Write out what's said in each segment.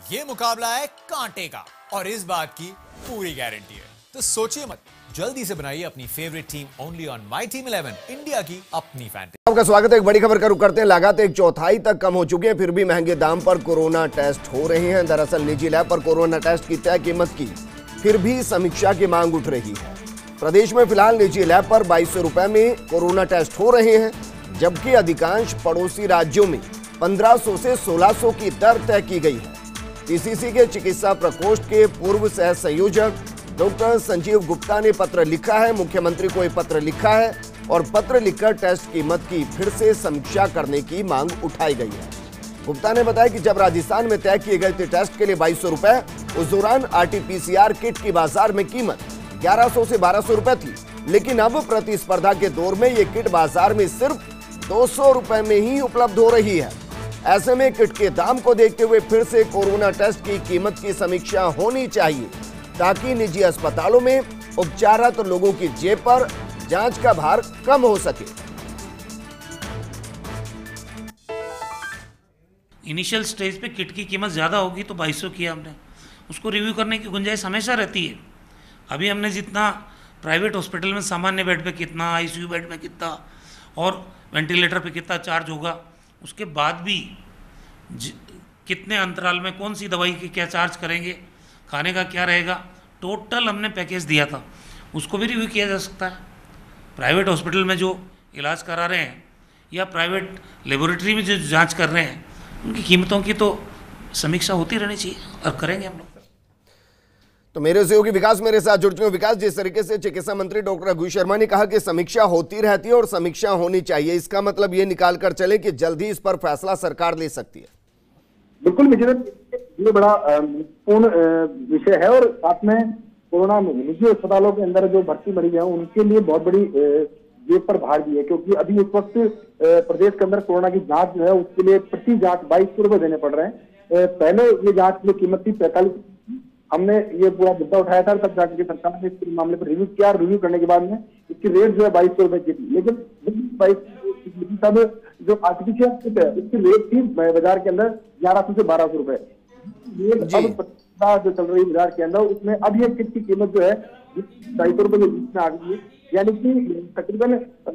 ये मुकाबला है कांटे का और इस बात की पूरी गारंटी है। तो सोचिए मत, जल्दी से बनाइए अपनी favourite team only on my team 11, India की अपनी फैंटेसी। आपका स्वागत है। एक बड़ी खबर का रुख करते हैं। लागत एक चौथाई तक कम हो चुकी है, फिर भी महंगे दाम पर कोरोना टेस्ट हो रहे हैं। दरअसल निजी लैब पर कोरोना टेस्ट की तय कीमत की फिर भी समीक्षा की मांग उठ रही है। प्रदेश में फिलहाल निजी लैब पर 2200 रुपए में कोरोना टेस्ट हो रहे हैं, जबकि अधिकांश पड़ोसी राज्यों में 1500 से 1600 की दर तय की गई है। पीसीसी के चिकित्सा प्रकोष्ठ के पूर्व सह संयोजक डॉक्टर संजीव गुप्ता ने पत्र लिखा है, मुख्यमंत्री को एक पत्र लिखा है और पत्र लिखकर टेस्ट कीमत की फिर से समीक्षा करने की मांग उठाई गई है। गुप्ता ने बताया कि जब राजस्थान में तय किए गए थे टेस्ट के लिए 2200 रुपए, उस दौरान आरटीपीसीआर किट की बाजार में कीमत 1100 से 1200 रुपए थी, लेकिन अब प्रतिस्पर्धा के दौर में ये किट बाजार में सिर्फ 200 रुपए में ही उपलब्ध हो रही है। ऐसे में किट के दाम को देखते हुए फिर से कोरोना टेस्ट की कीमत की समीक्षा होनी चाहिए, ताकि निजी अस्पतालों में उपचाररत लोगों की जेब पर जांच का भार कम हो सके। इनिशियल स्टेज पे किट की कीमत ज़्यादा होगी तो 2200 किया हमने, उसको रिव्यू करने की गुंजाइश हमेशा रहती है। अभी हमने जितना प्राइवेट हॉस्पिटल में सामान्य बेड पे कितना, आईसीयू बेड में कितना और वेंटिलेटर पे कितना चार्ज होगा, उसके बाद भी कितने अंतराल में कौन सी दवाई की क्या चार्ज करेंगे, खाने का क्या रहेगा, टोटल हमने पैकेज दिया था, उसको भी रिव्यू किया जा सकता है। प्राइवेट हॉस्पिटल में जो इलाज करा रहे हैं या प्राइवेट लेबोरेटरी में जो जांच कर रहे हैं, उनकी कीमतों की तो समीक्षा होती रहनी चाहिए और करेंगे हम लोग। तो मेरे सहयोगी विकास मेरे साथ जुड़ चुके हैं। विकास, जिस तरीके से चिकित्सा मंत्री डॉक्टर रघु शर्मा ने कहा कि समीक्षा होती रहती है और समीक्षा होनी चाहिए, इसका मतलब ये निकाल कर चले कि जल्द ही इस पर फैसला सरकार ले सकती है। बिल्कुल ये बड़ा पूर्ण विषय है और साथ में कोरोना निजी अस्पतालों के अंदर जो भर्ती मरीज हैं उनके लिए बहुत बड़ी जेब पर भार भी है, क्योंकि अभी इस वक्त प्रदेश के अंदर कोरोना की जांच जो है उसके लिए प्रति जांच 2200 रुपए देने पड़ रहे हैं। पहले ये जांच की कीमत थी 45। हमने ये पूरा मुद्दा उठाया था, तब जाकर सरकार ने इस मामले पर रिव्यू किया। रिव्यू करने के बाद में इसकी रेट जो है 2200 रुपए की थी, लेकिन तब जो आर्टिफिशियल किट है उसकी रेट थी बाजार के अंदर 1100 से 1200 रुपए। अब जो चल रही बाजार के अंदर उसमें अब ये किट की कीमत जो है 250 रुपए के बीच में आ गई है, यानी कि तकरीबन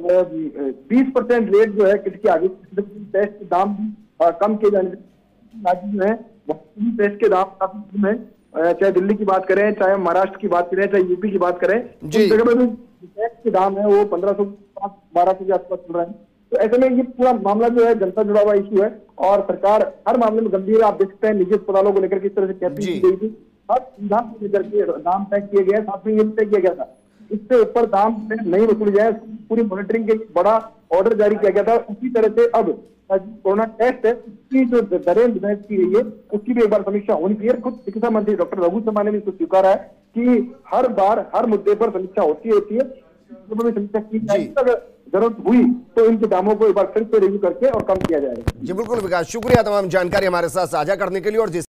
20% रेट जो है किट की आ गई। टेस्ट के दाम कम किए जाने से जो है टेस्ट के दाम काफी कम है, चाहे दिल्ली की बात करें, चाहे महाराष्ट्र की बात करें, चाहे यूपी की बात करें, उस जगह पर भी टैक्स के दाम है वो 1500-1200 के आसपास चल रहा है। तो ऐसे में ये पूरा मामला जो है जनता जुड़ा हुआ इशू है और सरकार हर मामले में गंभीर है। आप देख सकते हैं निजी अस्पतालों को लेकर किस तरह से कैपिंग की गई थी, हर दाम को लेकर के दाम तय किए गए, साथ में ये तय किया गया था इससे ऊपर दाम नहीं वसूली जाए, पूरी मॉनिटरिंग के बड़ा ऑर्डर जारी किया गया था। उसी तरह से अब कोरोना टेस्ट है उसकी जो दरें निर्धारित की गई है उसकी भी एक बार समीक्षा होनी चाहिए। खुद चिकित्सा मंत्री डॉक्टर रघु शर्मा ने भी इसको स्वीकारा है कि हर बार हर मुद्दे पर समीक्षा होती है। समीक्षा की जाएगी, अगर जरूरत हुई तो इनके दामों को एक बार फिर से रिव्यू करके और कम किया जाएगा। जी बिल्कुल विकास, शुक्रिया तमाम जानकारी हमारे साथ साझा करने के लिए। और जिस